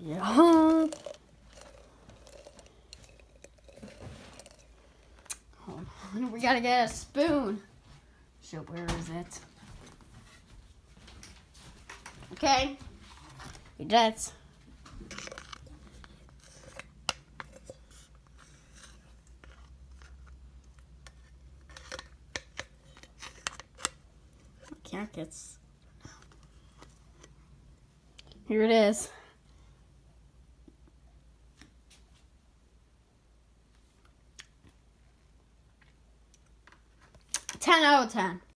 Yeah. We gotta get a spoon. So where is it? Okay. That's. I can't get. Here it is. 10 out of 10.